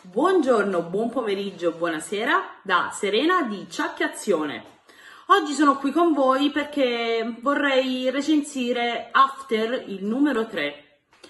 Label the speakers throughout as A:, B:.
A: Buongiorno, buon pomeriggio, buonasera da Serena di Ciacchiazione. Oggi sono qui con voi perché vorrei recensire After, il numero 3.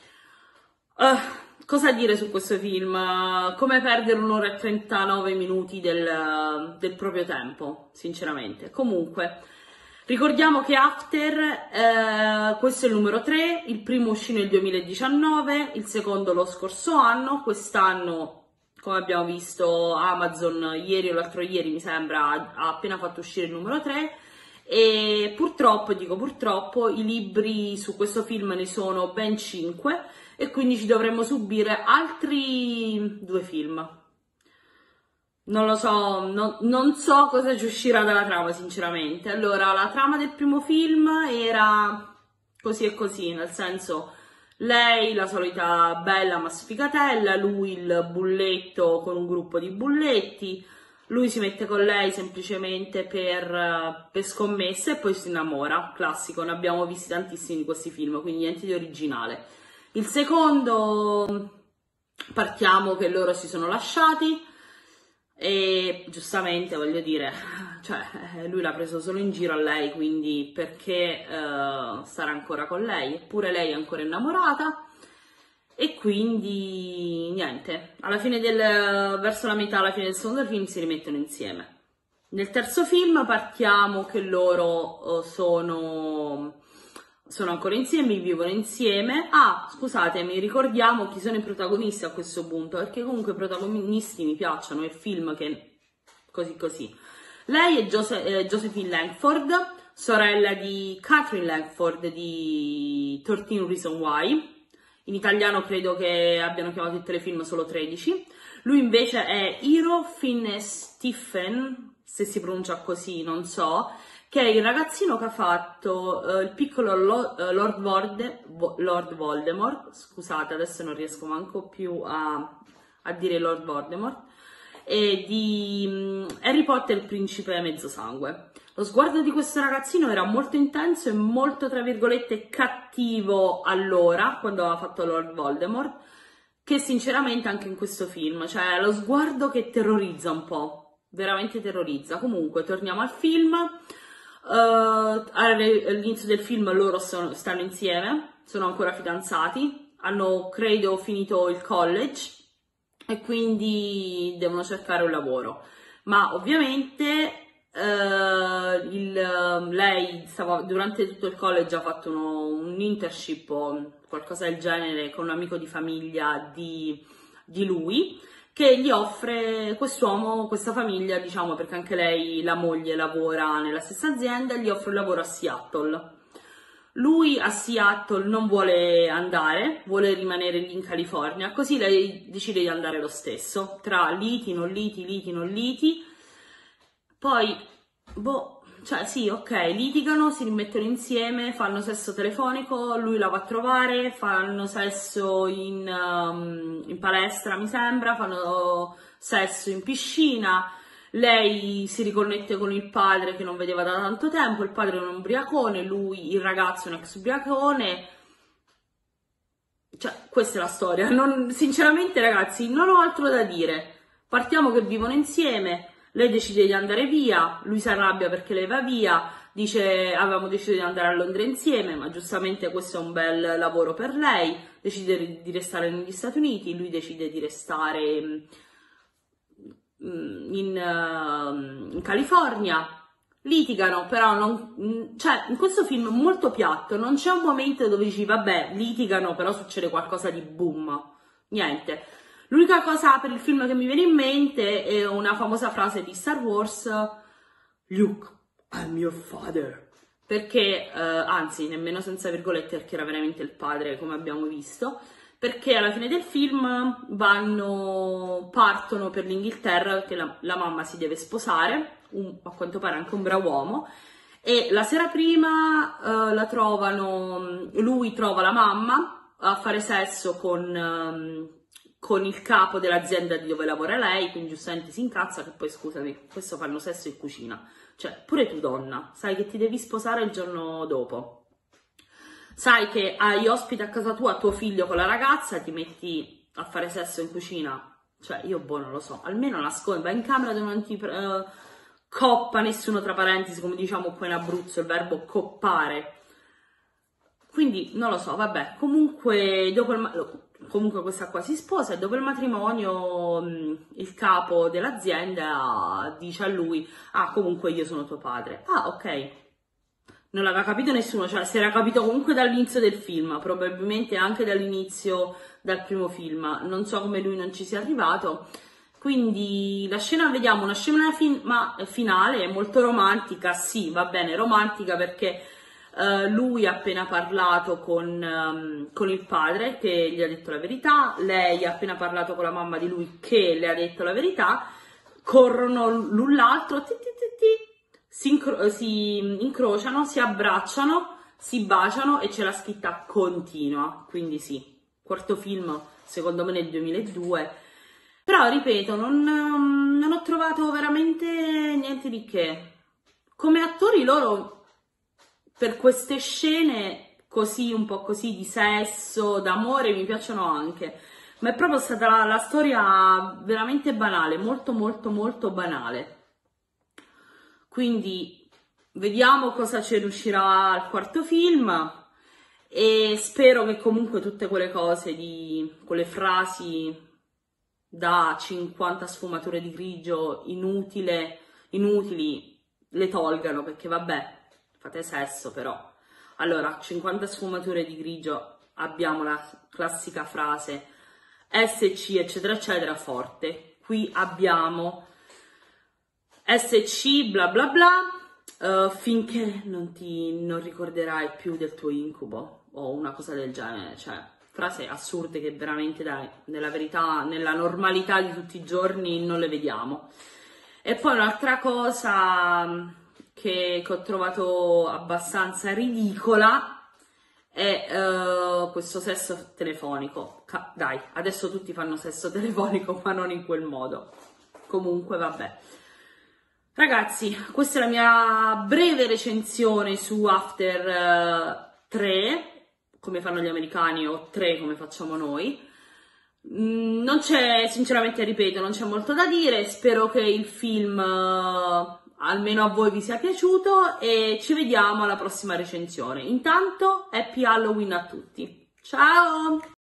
A: Cosa dire su questo film? Come perdere un'ora e 39 minuti del proprio tempo, sinceramente. Comunque, ricordiamo che After, questo è il numero 3, il primo uscì nel 2019, il secondo lo scorso anno, quest'anno, come abbiamo visto, Amazon ieri o l'altro ieri, mi sembra, ha appena fatto uscire il numero 3 e purtroppo, dico purtroppo, i libri su questo film ne sono ben 5 e quindi ci dovremmo subire altri 2 film. Non lo so, non so cosa ci uscirà dalla trama, sinceramente. Allora, la trama del primo film era così e così, nel senso, lei la solita bella ma sfigatella, lui il bulletto con un gruppo di bulletti, lui si mette con lei semplicemente per scommesse e poi si innamora, classico, ne abbiamo visti tantissimi di questi film, quindi niente di originale. Il secondo, partiamo che loro si sono lasciati, e giustamente, voglio dire, cioè, lui l'ha preso solo in giro a lei, quindi perché stare ancora con lei? Eppure lei è ancora innamorata e quindi niente, alla fine verso la metà, alla fine del secondo film si rimettono insieme. Nel terzo film partiamo che loro sono ancora insieme, vivono insieme. Ah, scusatemi, ricordiamo chi sono i protagonisti a questo punto, perché comunque i protagonisti mi piacciono, è il film che così così. Lei è Josephine Langford, sorella di Catherine Langford di 13 Reasons Why. In italiano credo che abbiano chiamato il telefilm solo 13. Lui invece è Hero Finnes Stephen, se si pronuncia così, non so, che è il ragazzino che ha fatto il piccolo Lord Voldemort, scusate adesso non riesco manco più a dire Lord Voldemort, e di Harry Potter il principe mezzosangue. Lo sguardo di questo ragazzino era molto intenso e molto, tra virgolette, cattivo allora, quando aveva fatto Lord Voldemort, che sinceramente anche in questo film, cioè lo sguardo che terrorizza un po', veramente terrorizza. Comunque, torniamo al film. All'inizio del film loro stanno insieme, sono ancora fidanzati, hanno credo finito il college e quindi devono cercare un lavoro, ma ovviamente lei durante tutto il college ha fatto un internship o qualcosa del genere con un amico di famiglia di lui, che gli offre quest'uomo, questa famiglia, diciamo, perché anche lei, la moglie, lavora nella stessa azienda, gli offre un lavoro a Seattle. Lui a Seattle non vuole andare, vuole rimanere lì in California, così lei decide di andare lo stesso, tra liti, non liti, liti, non liti. Poi, cioè sì, ok, litigano, si rimettono insieme, fanno sesso telefonico, lui la va a trovare, fanno sesso in palestra, mi sembra, fanno sesso in piscina, lei si riconnette con il padre che non vedeva da tanto tempo, il padre è un ubriacone, lui, il ragazzo, è un ex ubriacone. Cioè, questa è la storia. Sinceramente, ragazzi, non ho altro da dire. Partiamo che vivono insieme. Lei decide di andare via, lui si arrabbia perché lei va via, dice avevamo deciso di andare a Londra insieme, ma giustamente questo è un bel lavoro per lei, decide di restare negli Stati Uniti, lui decide di restare in California, litigano, però cioè, in questo film è molto piatto, non c'è un momento dove dici vabbè, litigano, però succede qualcosa di boom, niente. L'unica cosa per il film che mi viene in mente è una famosa frase di Star Wars, Luke, I'm your father. Perché, anzi, nemmeno senza virgolette, perché era veramente il padre, come abbiamo visto, perché alla fine del film partono per l'Inghilterra, perché la mamma si deve sposare, a quanto pare anche un bravo uomo, e la sera prima lui trova la mamma a fare sesso con il capo dell'azienda di dove lavora lei, quindi giustamente si incazza che poi, scusami, questo fanno sesso in cucina. Cioè, pure tu donna, sai che ti devi sposare il giorno dopo. Sai che hai ospite a casa tua tuo figlio con la ragazza, ti metti a fare sesso in cucina Cioè, io boh, non lo so, almeno nascondi, vai in camera dove non ti coppa nessuno, tra parentesi, come diciamo qua in Abruzzo, il verbo coppare. Quindi, non lo so, vabbè, comunque, comunque questa qua si sposa e dopo il matrimonio il capo dell'azienda dice a lui, ah, comunque io sono tuo padre. Ah, ok. Non l'aveva capito nessuno, cioè si era capito comunque dall'inizio del film, probabilmente anche dall'inizio dal primo film, non so come lui non ci sia arrivato. Quindi la scena, vediamo, una scena finale molto romantica, sì, va bene, romantica perché lui ha appena parlato con il padre che gli ha detto la verità, lei ha appena parlato con la mamma di lui che le ha detto la verità, corrono l'un l'altro, si incrociano, si abbracciano, si baciano e c'è la scritta continua, quindi sì, quarto film secondo me nel 2002, però ripeto, non ho trovato veramente niente di che. Come attori loro, per queste scene così, un po' così di sesso, d'amore, mi piacciono anche, ma è proprio stata la storia veramente banale, molto molto molto banale. Quindi vediamo cosa ci riuscirà al quarto film e spero che comunque tutte quelle cose, quelle frasi da 50 sfumature di grigio inutili le tolgano, perché vabbè, fate sesso però. Allora, 50 sfumature di grigio, abbiamo la classica frase SC eccetera eccetera forte. Qui abbiamo SC bla bla bla, finché non ricorderai più del tuo incubo o una cosa del genere, cioè frasi assurde che veramente dai, nella verità, nella normalità di tutti i giorni non le vediamo. E poi un'altra cosa che ho trovato abbastanza ridicola è questo sesso telefonico. Dai, adesso tutti fanno sesso telefonico, ma non in quel modo. Comunque, vabbè. Ragazzi, questa è la mia breve recensione su After 3, come fanno gli americani, o 3 come facciamo noi. Non c'è, sinceramente ripeto, non c'è molto da dire, spero che il film almeno a voi vi sia piaciuto e ci vediamo alla prossima recensione. Intanto, happy Halloween a tutti! Ciao!